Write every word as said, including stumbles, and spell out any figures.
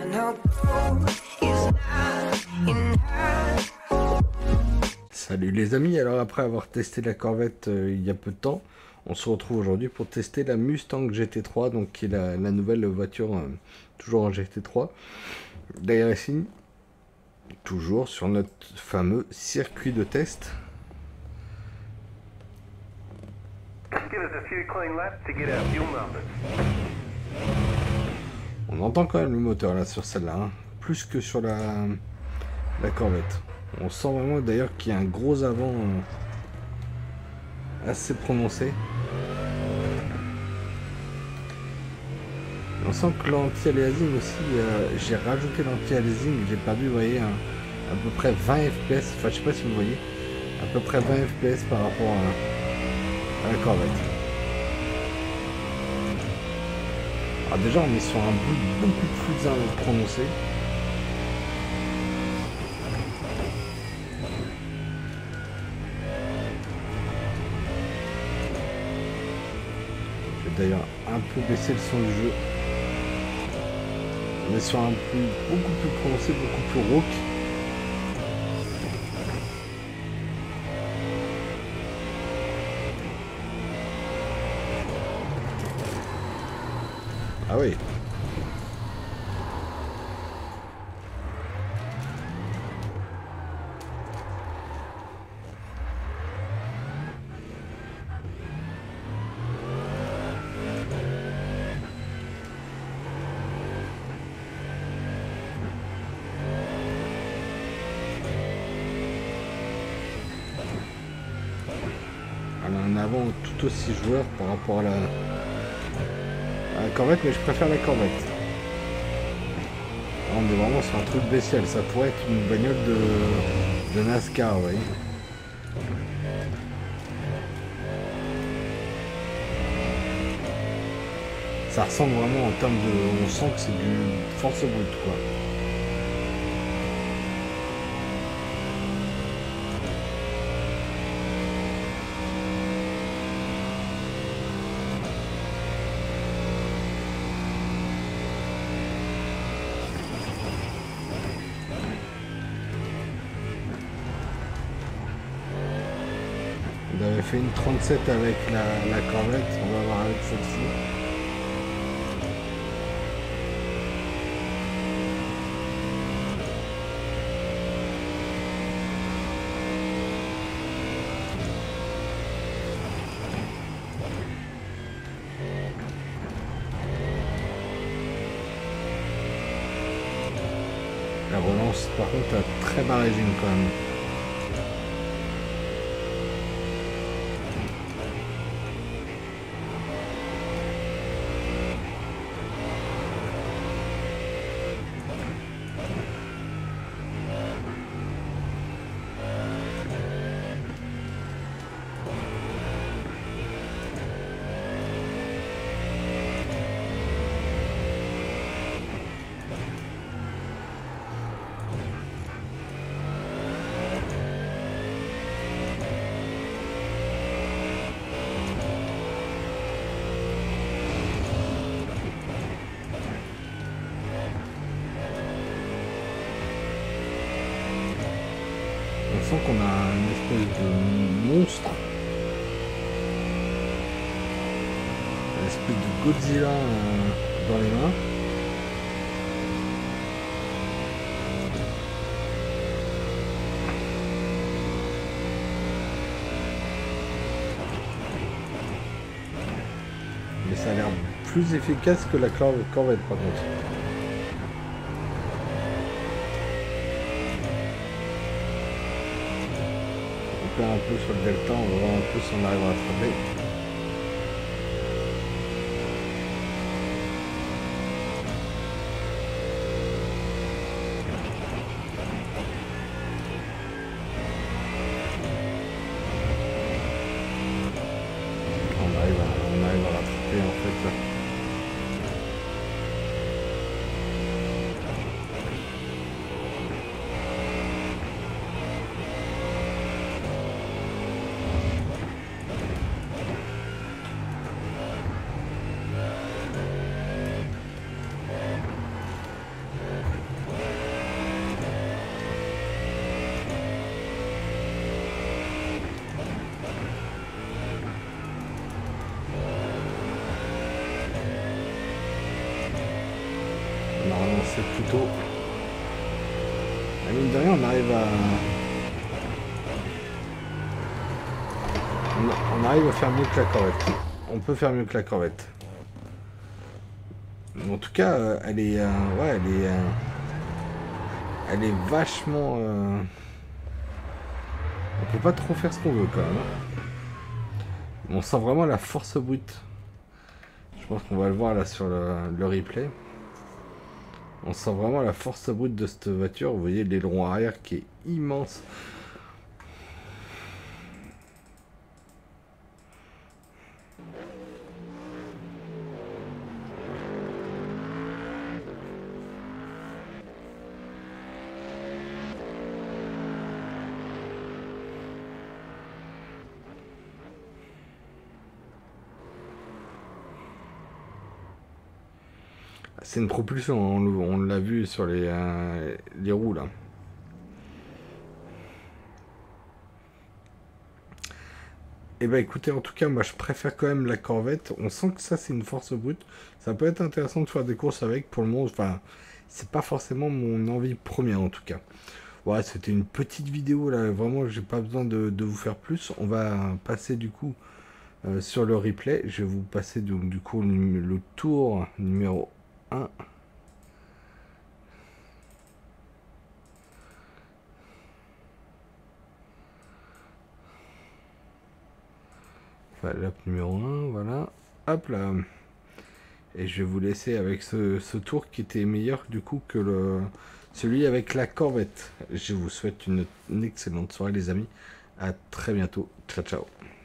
Salut les amis, alors après avoir testé la Corvette euh, il y a peu de temps, on se retrouve aujourd'hui pour tester la Mustang G T trois, donc qui est la, la nouvelle voiture euh, toujours en G T trois d'iRacing, toujours sur notre fameux circuit de test. On entend quand même le moteur là sur celle-là, hein, plus que sur la, la Corvette. On sent vraiment d'ailleurs qu'il y a un gros avant euh, assez prononcé. On sent que l'anti-aliasing aussi, euh, j'ai rajouté l'anti-aliasing, j'ai perdu, vous voyez, un, à peu près vingt F P S, enfin je sais pas si vous voyez, à peu près vingt F P S par rapport à, à la Corvette. Alors déjà on est sur un bout beaucoup plus prononcé. Je vais d'ailleurs un peu baisser le son du jeu. On est sur un plus, beaucoup plus prononcé, beaucoup plus rauque. Ah oui. Elle a un avant tout aussi joueur par rapport à la, à la Corvette, mais je préfère la Corvette. Là, on est vraiment sur un truc bestial, ça pourrait être une bagnole de, de NASCAR, vous voyez. Ça ressemble vraiment en termes de... On sent que c'est du force brute, quoi. On avait fait une trente-sept avec la, la Corvette, on va voir avec celle-ci. La relance par contre a très bas régime quand même. On sent qu'on a une espèce de monstre, une espèce de Godzilla euh, dans les mains. Mais ça a l'air plus efficace que la Corvette par contre. Un peu sur le delta, on va voir un peu si on arrive à rattraper. On arrive à, on arrive à rattraper en fait là. On a relancé plus tôt. À mine de rien, on arrive à... On, on arrive à faire mieux que la corvette. On peut faire mieux que la corvette. En tout cas, euh, elle est... Euh, ouais, elle est... Euh, elle est vachement... Euh, on peut pas trop faire ce qu'on veut quand même. Hein. On sent vraiment la force brute. Je pense qu'on va le voir là sur le, le replay. On sent vraiment la force brute de cette voiture. Vous voyez l'aileron arrière qui est immense. C'est une propulsion, on, on l'a vu sur les, euh, les roues là. Et bah écoutez, en tout cas, moi je préfère quand même la Corvette. On sent que ça c'est une force brute. Ça peut être intéressant de faire des courses avec pour le monde. Enfin, c'est pas forcément mon envie première en tout cas. Ouais, c'était une petite vidéo là. Vraiment, j'ai pas besoin de, de vous faire plus. On va passer du coup euh, sur le replay. Je vais vous passer du, du coup le, le tour numéro un. Enfin, lap numéro un, voilà. Hop là. Et je vais vous laisser avec ce, ce tour qui était meilleur du coup que le celui avec la Corvette. Je vous souhaite une, une excellente soirée les amis. À très bientôt. Ciao ciao.